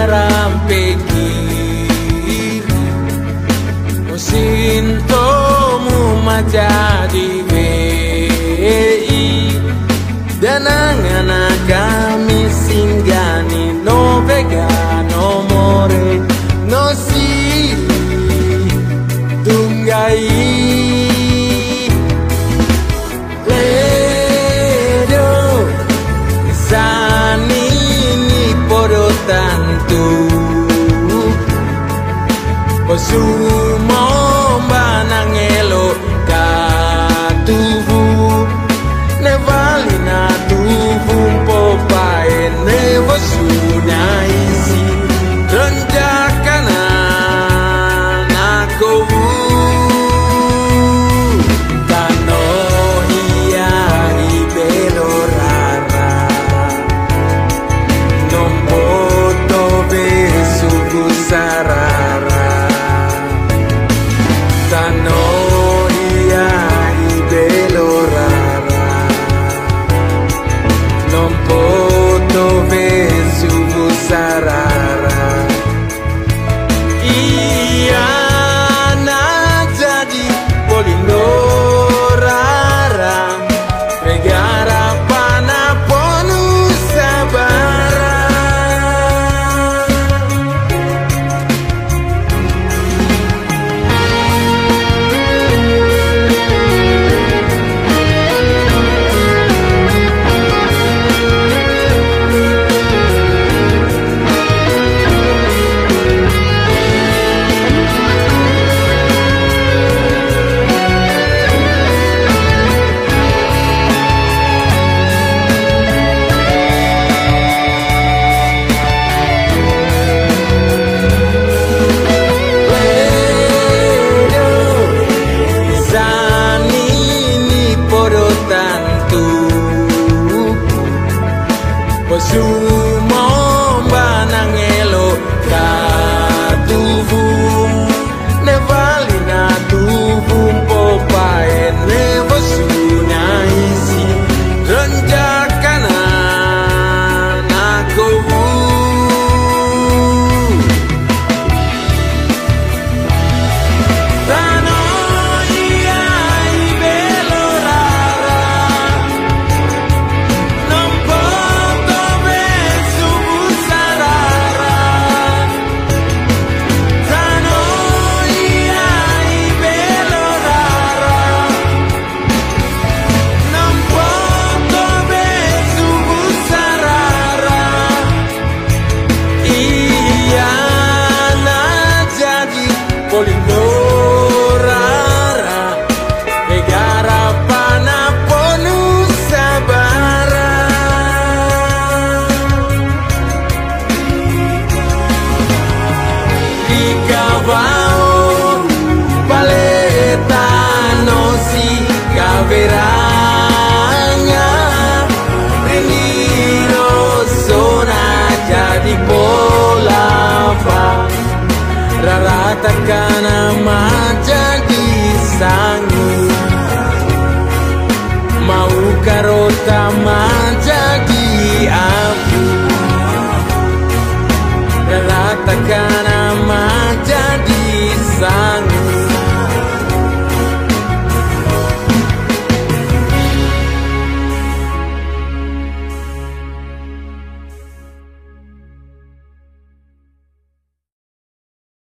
rampeki Musintomu majadi wei Danangana kami singgani no vega no more no si tunggai Ledo sani ni podo tantu Posumo banangelo katubu Nevalina tubu popae nevosunaisi Renjakana nakobu Tano iya ibelo rara Nomboto besuku sarara Tano iya ibelo rara Nomboto besuku sarara Iya na jadi polindo rara Negara panaponu sabara Posumo banangelo katubu Nevalina tubu popae nevosunaisi Renjakana nakobu Tano iya ibelo rara Nomboto besuku sarara Tano iya ibelo rara Nomboto besuku sarara Iya na jadi polindo rara Negara panaponu sabara Ikawao paletano si caveranya Reniro zona jadi bola Rarata kana majadi sangi Mau karota majadi abu Rarata kana